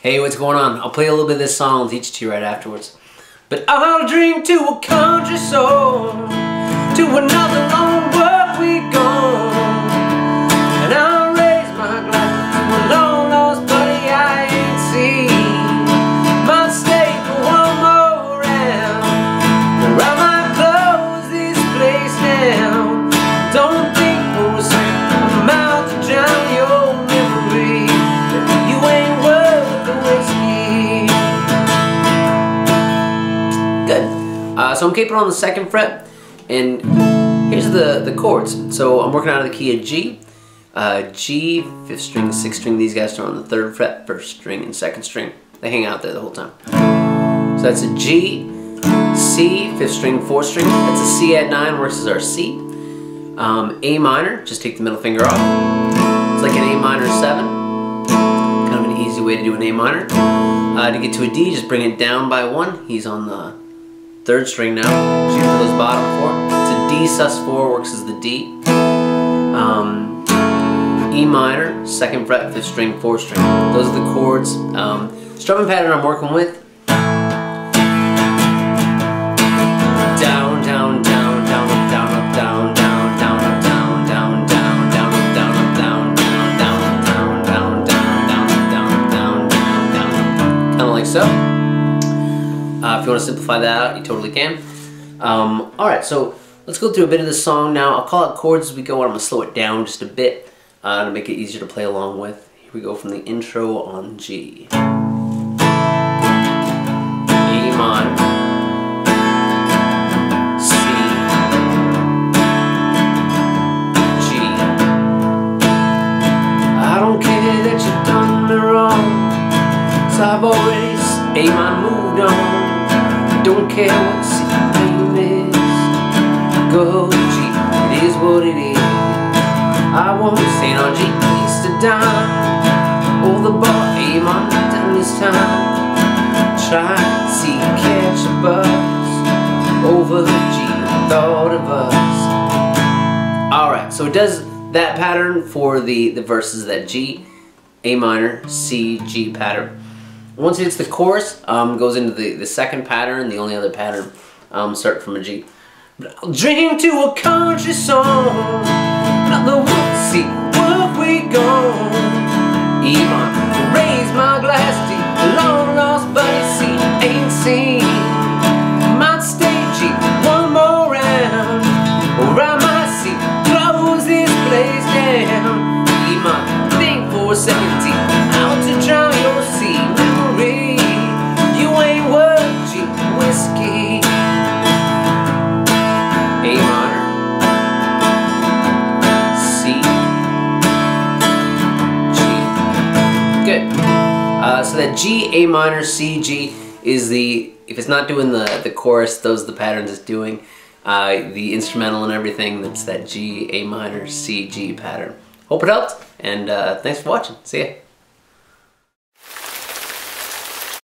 Hey, what's going on? I'll play a little bit of this song and teach it to you right afterwards. But I'll dream to a country song, to another long work week gone, and I'll raise my glass to a long lost buddy I ain't seen. Might stay for one more round, or I might close this place down. Don't think for a second I'm out to drown your memory, that you ain't worth the whiskey. Good. So I'm keeping on the 2nd fret, and here's the chords. So I'm working out of the key of G, G, 5th string, 6th string. These guys are on the 3rd fret, 1st string, and 2nd string. They hang out there the whole time. So that's a G, C, 5th string, 4th string. That's a C add 9, works as our C. A minor, just take the middle finger off. It's like an A minor 7. Kind of an easy way to do an A minor. To get to a D, just bring it down by 1. He's on the 3rd string now. Shoot for those bottom 4. It's a D sus4, works as the D. E minor, 2nd fret, 5th string, 4th string. Those are the chords. Strumming pattern I'm working with. Down, down, down, down, up, down, up, down, down, down, up, down, down, down, down, up, down, up, down, down, down, down, down, down, down, down, down, down. Kind of like so. If you want to simplify that out, you totally can. Alright, so let's go through a bit of this song now. I'll call out chords as we go, and I'm going to slow it down just a bit to make it easier to play along with. Here we go from the intro on G. A minor, C, G. I don't care that you've done me wrong, 'cause I've already A minor moved on. Don't care what C name is, go G, it is what it is. I won't stand on G, least a dime, or the bar A minor down this time. Try to see, catch a buzz over G, thought of us. Alright, so it does that pattern for the verses, that G, A minor, C, G pattern. Once it hits the chorus, goes into the 2nd pattern, the only other pattern, start from a G. But I'll dream to a country song, not the one see where we gone. E minor, raise my glass to long lost buddy C, ain't seen. Might stay G one more round, or I might see close this place down. E minor, think for a second T, out to drown your C memory. You ain't worth G whiskey. A minor, C, G. Good. So that G, A minor, C, G is the, if it's not doing the chorus, those are the patterns it's doing. The instrumental and everything, that's that G, A minor, C, G pattern. Hope it helped, and thanks for watching. See ya.